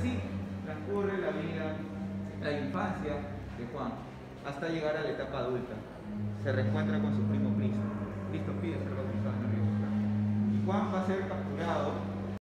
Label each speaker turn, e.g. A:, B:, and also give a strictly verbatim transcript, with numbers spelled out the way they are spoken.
A: así transcurre la vida, la infancia de Juan, hasta llegar a la etapa adulta. Se reencuentra con su primo Cristo. Cristo pide ser bautizado en el río Jordán. Y Juan va a ser